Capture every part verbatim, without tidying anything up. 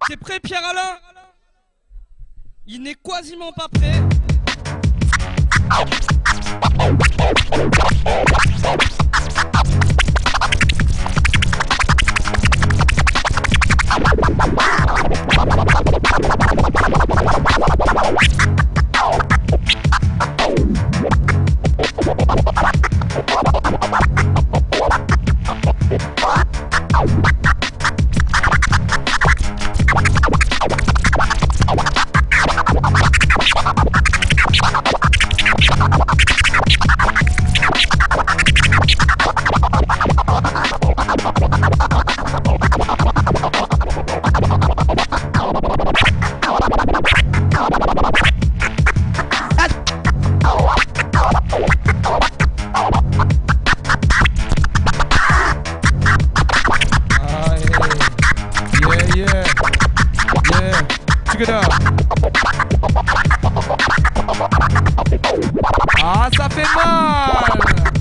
T'es prêt, Pierre-Alain? Il n'est quasiment pas prêt. Ah, ça fait mal.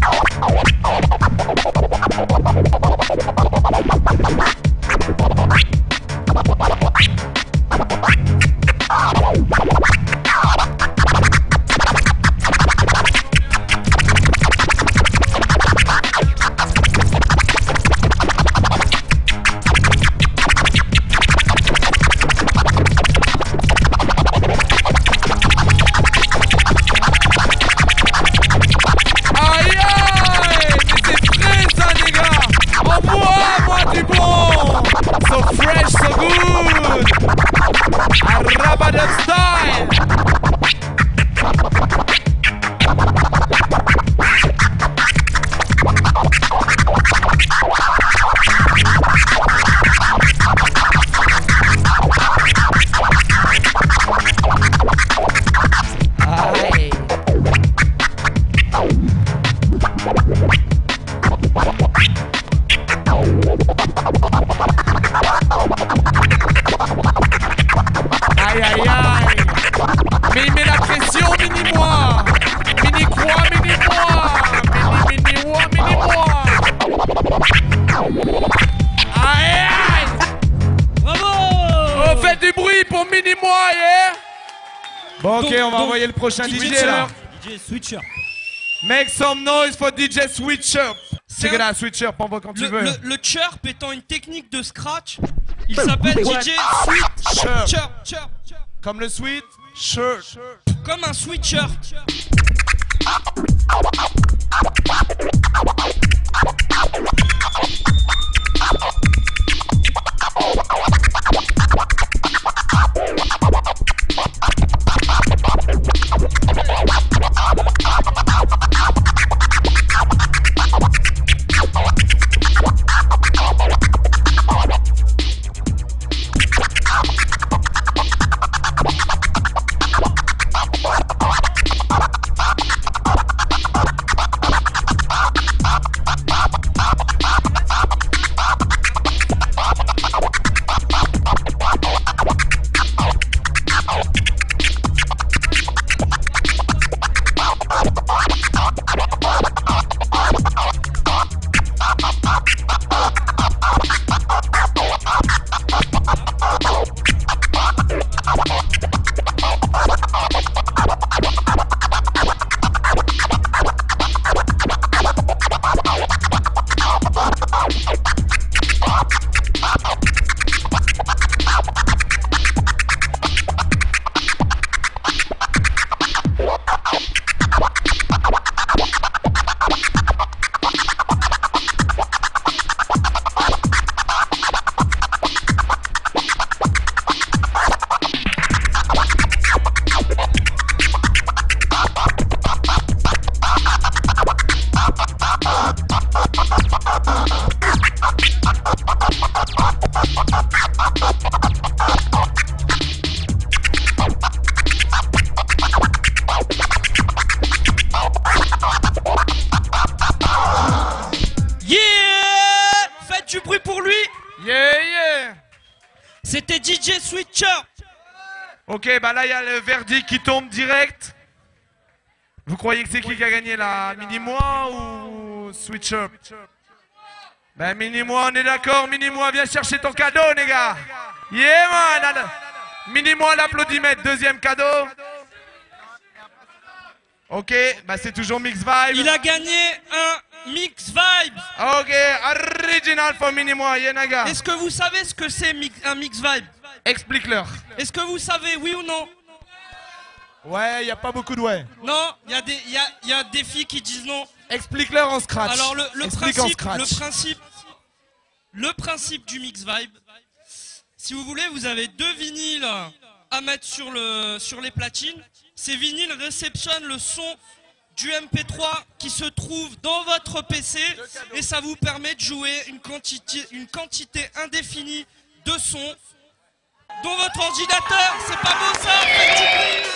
Aïe aïe aïe. Mais il met la pression, mini-moi. Mini-quoi, mini-moi. Mini-mini-moi, mini-moi. Aïe aïe. Bravo. On fait du bruit pour mini-moi, yeah. Bon ok, donc, on va donc, envoyer le prochain D J là. D J Switcher. Make some noise for D J Switcher. C'est que là, Switcher, prends-moi quand tu le, veux. Le, le chirp étant une technique de scratch, il s'appelle D J Switcher. Comme le sweet shirt. Comme un sweatshirt. Du bruit pour lui. Yeah, yeah. C'était D J Switcher. Ok, bah là il y a le verdict qui tombe direct. Vous croyez que c'est qui qui a gagné là? Mini-moi ou Switcher? Ben Mini-moi, on est d'accord. Mini-moi, viens chercher ton cadeau, les gars. Yeah man. Allez. Mini-moi l'applaudimètre, deuxième cadeau. Ok, bah c'est toujours Mix Vibe. Il a gagné un Mix Vibe. Ok, original for Mini-moi, Yenaga. Est-ce que vous savez ce que c'est un Mix Vibe? Explique-leur. Est-ce que vous savez, oui ou non? Ouais, y a pas beaucoup de ouais. Non, il y, a des, y, a, y a des filles qui disent non. Explique-leur en scratch. Alors le, le, Explique en principe, scratch. le, principe, le principe du Mix Vibe, si vous voulez, vous avez deux vinyles à mettre sur, le, sur les platines. Ces vinyles réceptionnent le son du M P trois qui se trouve dans votre P C et ça vous permet de jouer une quantité, une quantité indéfinie de sons dans votre ordinateur. C'est pas beau ça, petit